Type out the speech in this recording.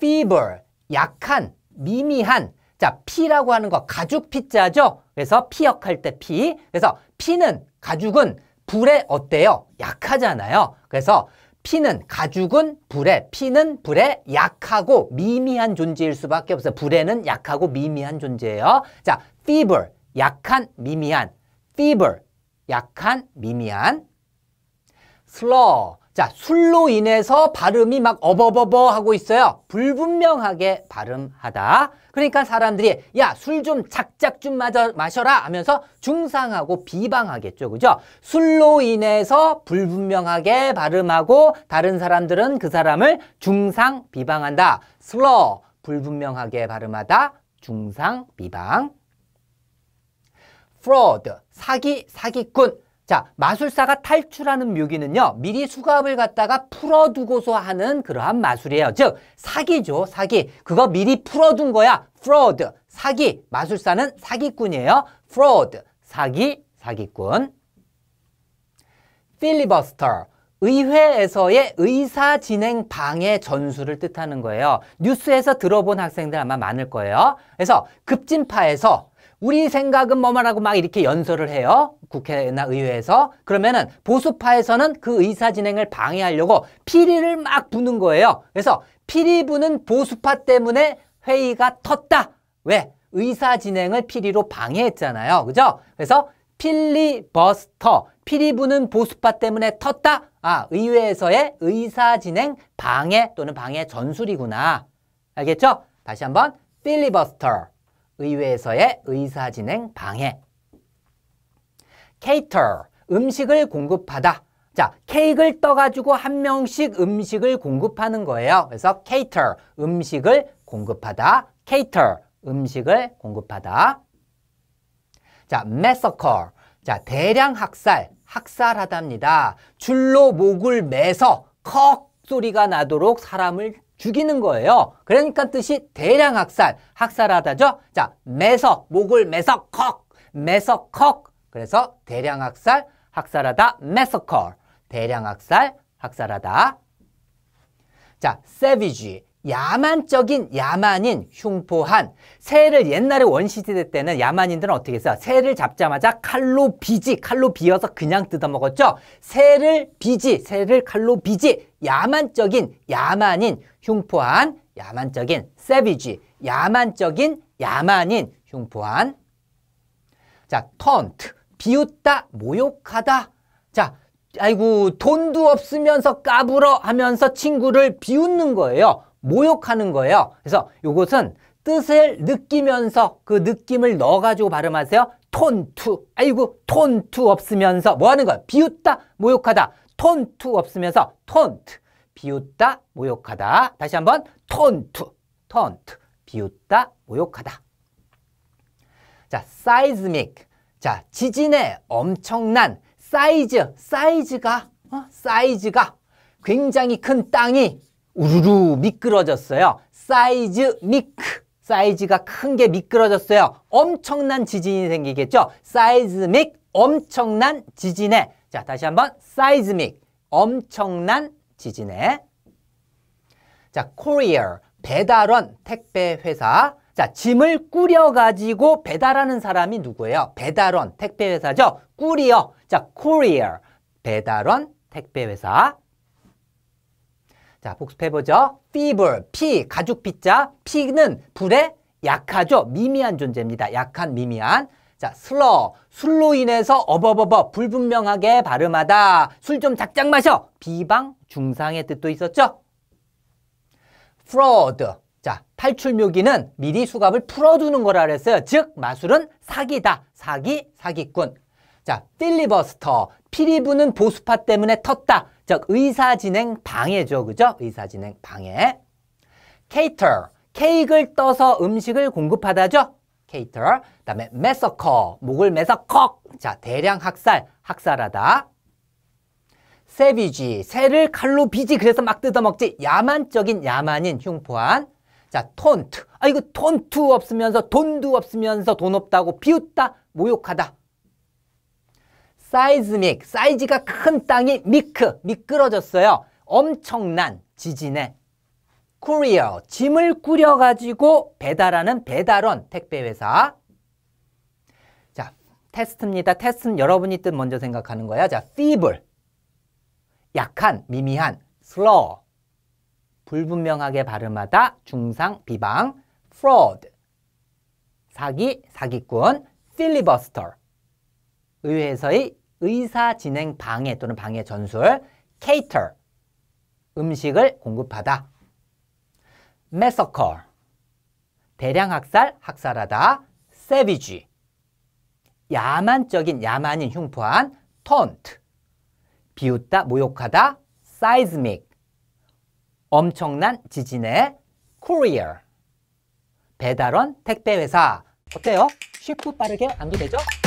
feeble, 약한, 미미한. 자, 피라고 하는 거 가죽 피자죠? 그래서 피역할 때 피. 그래서 피는, 가죽은 불에 어때요? 약하잖아요. 그래서 피는, 가죽은 불에, 피는 불에 약하고 미미한 존재일 수밖에 없어요. 불에는 약하고 미미한 존재예요. 자, feeble, 약한, 미미한. feeble, 약한, 미미한. slur, 자, 술로 인해서 발음이 막 어버버버 하고 있어요. 불분명하게 발음하다. 그러니까 사람들이 야, 술 좀 작작 좀 마셔라 하면서 중상하고 비방하겠죠. 그죠? 술로 인해서 불분명하게 발음하고 다른 사람들은 그 사람을 중상 비방한다. slur, 불분명하게 발음하다. 중상 비방. fraud, 사기, 사기꾼. 자, 마술사가 탈출하는 묘기는요, 미리 수갑을 갖다가 풀어두고서 하는 그러한 마술이에요. 즉, 사기죠, 사기. 그거 미리 풀어둔 거야. fraud, 사기. 마술사는 사기꾼이에요. fraud, 사기, 사기꾼. filibuster, 의회에서의 의사진행 방해 전술을 뜻하는 거예요. 뉴스에서 들어본 학생들 아마 많을 거예요. 그래서 급진파에서 우리 생각은 뭐뭐라고 막 이렇게 연설을 해요. 국회나 의회에서. 그러면은 보수파에서는 그 의사진행을 방해하려고 피리를 막 부는 거예요. 그래서 피리 부는 보수파 때문에 회의가 텄다. 왜? 의사진행을 피리로 방해했잖아요. 그죠? 그래서 필리버스터, 피리 부는 보수파 때문에 텄다. 아, 의회에서의 의사진행 방해 또는 방해 전술이구나. 알겠죠? 다시 한번 필리버스터. 의회에서의 의사진행 방해. cater, 음식을 공급하다. 자, 케이크를 떠가지고 한 명씩 음식을 공급하는 거예요. 그래서 cater, 음식을 공급하다. cater, 음식을 공급하다. 자, massacre, 자, 대량 학살, 학살하답니다. 줄로 목을 매서 컥 소리가 나도록 사람을 죽이는 거예요. 그러니까 뜻이 대량 학살, 학살하다죠. 자, 매서, 목을 매서 컥, 매서 컥. 그래서 대량 학살, 학살하다, massacre. 대량 학살, 학살하다. 자, savage, 야만적인, 야만인, 흉포한. 새를 옛날에 원시시대 때는 야만인들은 어떻게 했어요? 새를 잡자마자 칼로 비지, 칼로 비어서 그냥 뜯어먹었죠. 새를 비지, 새를 칼로 비지. 야만적인, 야만인, 흉포한, 야만적인, savage, 야만적인, 야만인, 흉포한. 자, taunt, 비웃다, 모욕하다. 자, 아이고, 돈도 없으면서 까불어 하면서 친구를 비웃는 거예요. 모욕하는 거예요. 그래서 이것은 뜻을 느끼면서 그 느낌을 넣어가지고 발음하세요. 톤투. 아이고, 톤투 없으면서 뭐 하는 거야? 비웃다, 모욕하다. 톤투 없으면서 톤트. 비웃다, 모욕하다. 다시 한번 톤투. 톤트. 비웃다, 모욕하다. 자, seismic. 자, 지진의 엄청난 사이즈. 사이즈가 굉장히 큰 땅이 우르르 미끄러졌어요. seismic. 사이즈가 큰 게 미끄러졌어요. 엄청난 지진이 생기겠죠. seismic, 엄청난 지진에. 자, 다시 한번 seismic, 엄청난 지진에. 자, courier, 배달원, 택배 회사. 자, 짐을 꾸려가지고 배달하는 사람이 누구예요? 배달원, 택배 회사죠. 꾸리어. 자, courier, 배달원, 택배 회사. 자, 복습해보죠. feeble, 피, 가죽 피자. 피는 불에 약하죠. 미미한 존재입니다. 약한, 미미한. 자, slur, 술로 인해서 어버버버, 불분명하게 발음하다. 술 좀 작작 마셔. 비방, 중상의 뜻도 있었죠. fraud, 자, 탈출 묘기는 미리 수갑을 풀어두는 거라 그랬어요. 즉, 마술은 사기다. 사기, 사기꾼. 자, filibuster, 피리 부는 보수파 때문에 텄다. 즉, 의사진행 방해죠. 그죠? 의사진행 방해. cater, 케이크를 떠서 음식을 공급하다죠. cater. 그다음에 massacre, 목을 매서 컥. 자, 대량 학살, 학살하다. savage, 새를 칼로 비지. 그래서 막 뜯어먹지. 야만적인, 야만인, 흉포한. 자, taunt. 아이고, 톤투 없으면서 돈도 없으면서 돈 없다고 비웃다, 모욕하다. seismic, 사이즈가 큰 땅이 미끄러졌어요. 엄청난 지진에. courier, 짐을 꾸려가지고 배달하는 배달원, 택배회사. 자, 테스트입니다. 테스트는 여러분이 뜻 먼저 생각하는 거야. 자, feeble, 약한, 미미한, slow, 불분명하게 발음하다, 중상, 비방, fraud, 사기, 사기꾼, filibuster, 의회에서의 의사 진행 방해 또는 방해 전술, cater, 음식을 공급하다, massacre, 대량 학살, 학살하다, savage, 야만적인, 야만인, 흉포한, taunt, 비웃다, 모욕하다, seismic, 엄청난 지진의 courier, 배달원, 택배회사. 어때요? 쉽고 빠르게 암기되죠?